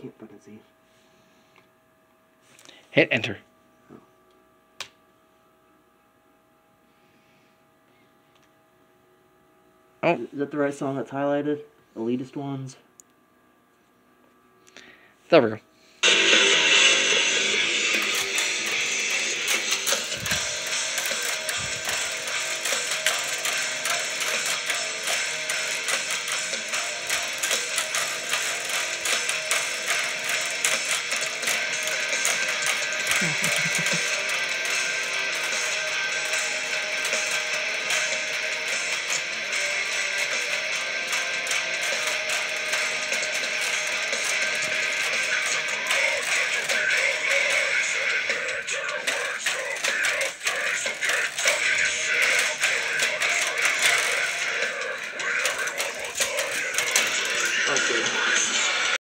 can't fucking see. Hit enter. Oh. Is that the right song that's highlighted? Elitist ones? There we go. Okay.